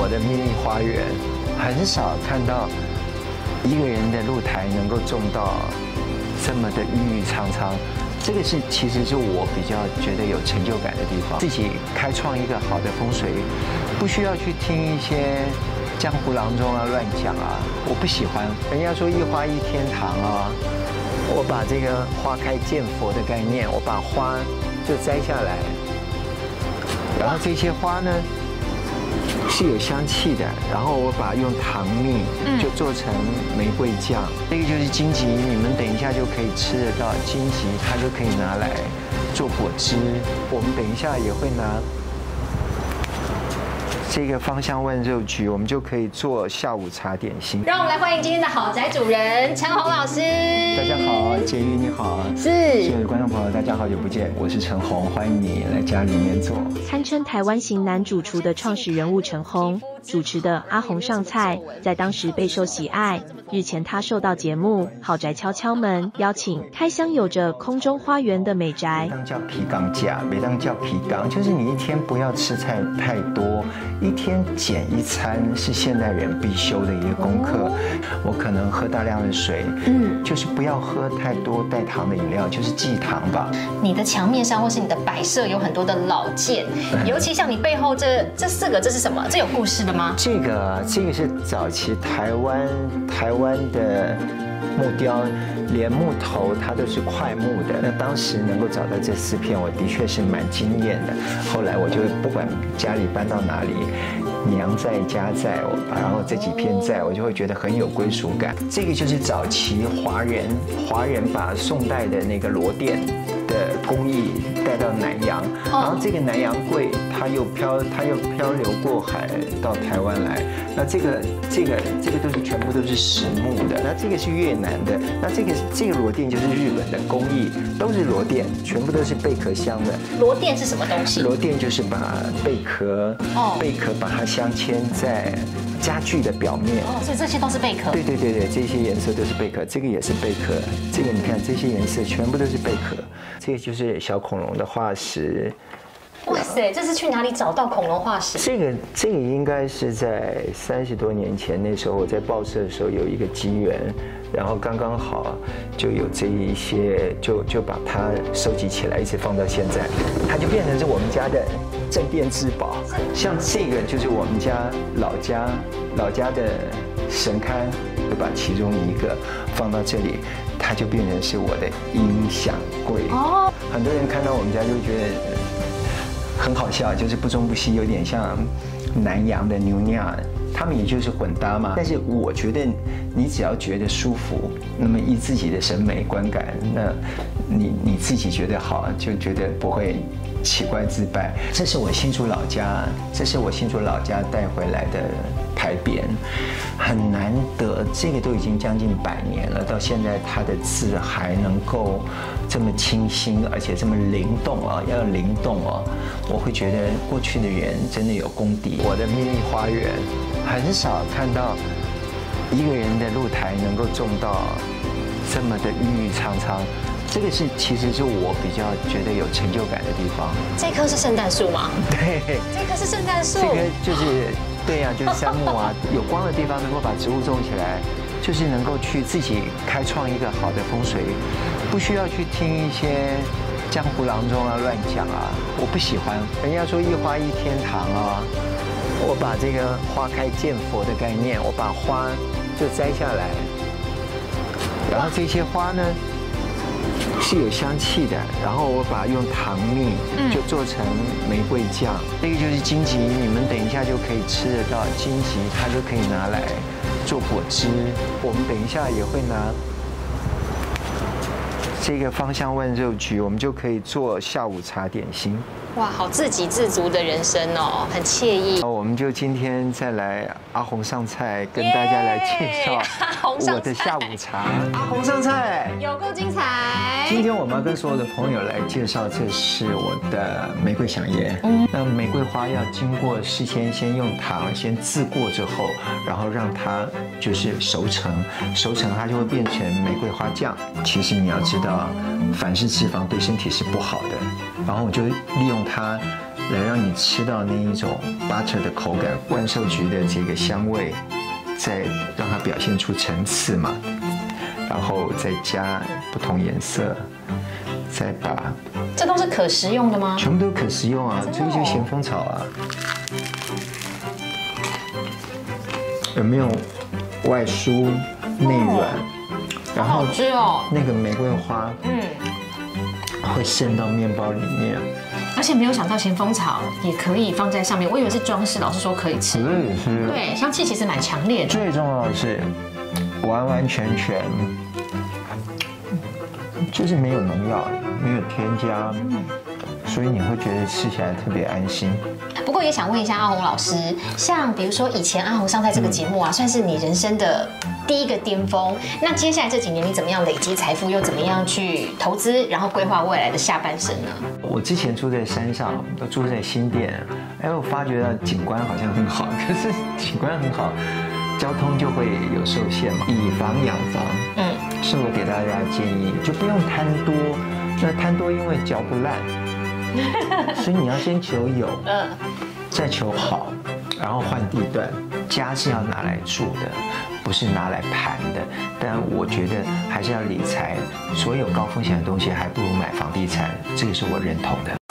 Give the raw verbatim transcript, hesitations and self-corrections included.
我的秘密花园，很少看到一个人的露台能够种到这么的郁郁苍苍。这个是其实是我比较觉得有成就感的地方。自己开创一个好的风水，不需要去听一些江湖郎中啊乱讲啊，我不喜欢。人家说一花一天堂啊，我把这个花开见佛的概念，我把花就摘下来，然后这些花呢是有香气的，然后我把用糖蜜就做成玫瑰酱，这个就是荆棘，你们等一下就可以吃得到荆棘，它就可以拿来做果汁。我们等一下也会拿这个芳香问肉菊，我们就可以做下午茶点心。 让我们来欢迎今天的豪宅主人陈鸿老师。 大家好，婕妤你好， 是所有的观众朋友，大家好久不见，我是陈鸿，欢迎你来家里面坐。 堪称台湾型男主厨的创始人物陈鸿，主持的阿鸿上菜，在当时备受喜爱。日前他受到节目《豪宅敲敲门》邀请，开箱有着空中花园的美宅。 当叫皮缸架，别当叫皮缸，就是你一天不要吃菜太多，一天减一餐是现代人必修的一个功课。我可能喝大量的水，嗯，就是不要喝太多带糖的饮料，就是忌糖吧。 你的墙面上或是你的摆设有很多的老件，尤其像你背后这这四个，这是什么？这有故事的吗？ 这个这个是早期台湾台湾的木雕，连木头它都是块木的。那当时能够找到这四片，我的确是蛮惊艳的。后来我就不管家里搬到哪里，娘在家在，然后这几片在，我就会觉得很有归属感。这个就是早期华人华人把宋代的那个螺钿的工艺带到南洋，然后这个南洋柜它又漂它又漂流过海到台湾来。那这个这个这个都是全部都是实木的，那这个是越南的，那这个这个螺钿就是日本的工艺，都是螺钿，全部都是贝壳镶的。 螺钿是什么东西？ 螺钿就是把贝壳哦贝壳把它镶嵌在家具的表面。 哦，所以这些都是贝壳。 对对对对，这些颜色都是贝壳，这个也是贝壳，这个你看这些颜色全部都是贝壳。这个就是小恐龙的化石。 哇塞，这是去哪里找到恐龙化石？ 这个这个应该是在三十多年前，那时候我在报社的时候有一个机缘，然后刚刚好就有这一些，就就把它收集起来，一直放到现在，它就变成是我们家的镇店之宝。像这个就是我们家老家老家的神龛，就把其中一个放到这里，它就变成是我的音响柜。哦，很多人看到我们家就觉得很好笑，就是不中不西，有点像南洋的牛酿，他们也就是混搭嘛。但是我觉得，你只要觉得舒服，那么依自己的审美观感，那你你自己觉得好，就觉得不会奇怪自败。这是我新竹老家，这是我新竹老家带回来的牌匾，很难得，这个都已经将近百年了，到现在它的字还能够这么清新，而且这么灵动啊，要灵动哦，我会觉得过去的人真的有功底。我的秘密花园，很少看到一个人的露台能够种到这么的郁郁苍苍。这个是其实是我比较觉得有成就感的地方。 这棵是圣诞树吗？ 对， 这棵是圣诞树。 这个就是对呀、啊，就是杉木啊，有光的地方能够把植物种起来，就是能够去自己开创一个好的风水，不需要去听一些江湖郎中啊乱讲啊，我不喜欢。人家说一花一天堂啊，我把这个花开见佛的概念，我把花就摘下来，然后这些花呢是有香气的，然后我把用糖蜜就做成玫瑰酱，这个就是荆棘，你们等一下就可以吃得到荆棘，它就可以拿来做果汁。我们等一下也会拿这个芳香问肉菊，我们就可以做下午茶点心。 哇，好自给自足的人生哦，很惬意。 我们就今天再来阿鸿上菜，跟大家来介绍我的下午茶。阿鸿上菜有够精彩！ 今天我们要跟所有的朋友来介绍，这是我的玫瑰响叶。嗯，那玫瑰花要经过事先先用糖先渍过之后，然后让它就是熟成，熟成它就会变成玫瑰花酱。其实你要知道，反式脂肪对身体是不好的。然后我就利用它来让你吃到那一种 butter 的口感，万寿菊的这个香味，再让它表现出层次嘛，然后再加不同颜色，再把这都是可食用的吗？ 全部都可食用啊，这个就是咸丰草啊。有没有外酥内软？然后好吃哦， 那个玫瑰花，嗯，会渗到面包里面。 而且没有想到咸丰草也可以放在上面，我以为是装饰，老师说可以吃。 是是。 对，香气其实蛮强烈的。 最重要的是，完完全全就是没有农药，没有添加，所以你会觉得吃起来特别安心。 不过也想问一下阿红老师，像比如说以前阿红上在这个节目啊，算是你人生的第一个巅峰。那接下来这几年你怎么样累积财富，又怎么样去投资，然后规划未来的下半生呢？ 我之前住在山上，住在新店，哎，我发觉到景观好像很好，可是景观很好，交通就会有受限嘛。以房养房，嗯，是我给大家的建议，就不用贪多。那贪多因为嚼不烂，所以你要先求有，嗯，再求好，然后换地段。家是要拿来住的，不是拿来盘的。但我觉得还是要理财，所有高风险的东西还不如买房地产，这个是我认同的。